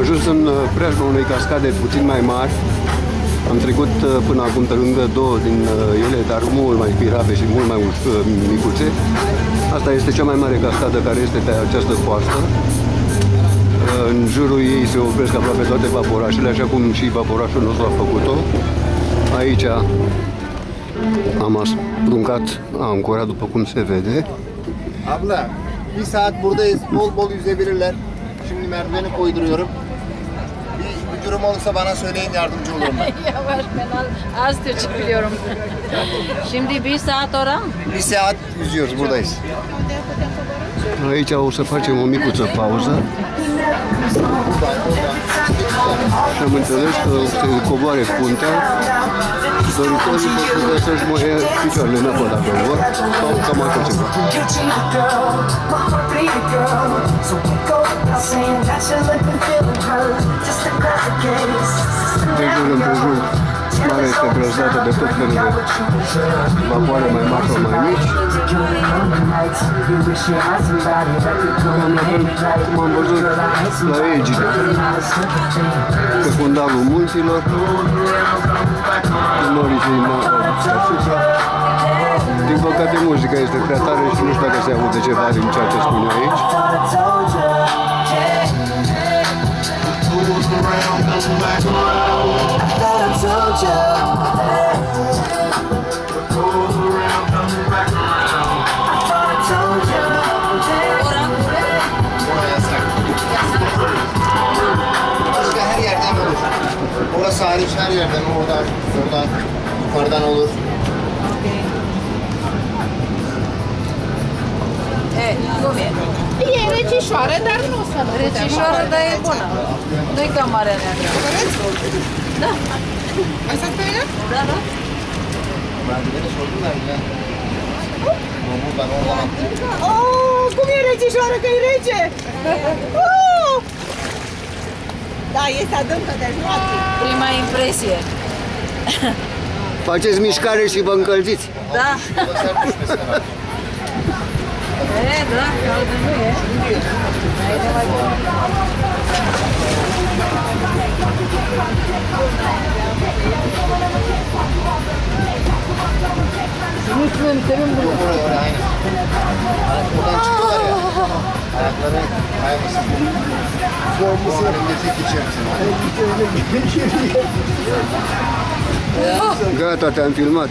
ajuns în preajma unei cascade puțin mai mari. Am trecut până acum pe lângă două din ele, dar mult mai firave și mult mai micuțe. Asta este cea mai mare cascadă care este pe această coastă. În jurul ei se opresc aproape toate vaporașele, așa cum și vaporașul nostru a făcut-o. Aici am aruncat ancora, după cum se vede. Abla, bir saat buradayız. Bol bol yüzebilirler. Şimdi merdiveni koyduruyorum. Bir durum olursa bana söyleyin, yardımcı olurum ben. Yavaş, ben az Türkçe biliyorum. Şimdi bir saat ora? Bir saat yüzüyoruz, buradayız. Aici o să facem o micuță pauză. Și am înțeles că se coboare puntea. Doritorii pot putea să-și moie picioarele în apă dacă vor, sau cam așa ceva. De jur împrejur, mare este brăzdată de tot felul de vapoare mai mari sau mai mici. Cam la fel cum am văzut la Egina, pe fundalul munților, în originea deasupra. Din păcate, muzica este prea tare și nu știu dacă se aude ceva din ceea ce spun eu aici. Her yerden olur. Orası hariç her yerden, oradan, yukarıdan olur. Cum e? E recișoară, dar nu o să nu Recișoară, dar e bună. Nu-i ca Marea Neagră. Da. Mai stați pe mine? Da, da. Merdiveni sordular ya. Buradan oradan attım. Oh, cum e recișoară, că e rece! Da, este adâncă, deci nu atât. Prima impresie. Faceți mișcare și vă încălziți. Da. E, da, caldă nu e. Aici mai bun. Nu suntem bun. Oraya aynen. Buradan çıkıyorlar ya. Ayakları kaymasın. Bu halinde tek içerisinde. Gata, te-am filmat.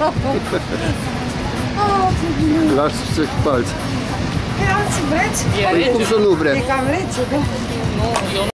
Lasă să spalți. Vreți? Păi cum să nu vrea? E cam rece, da?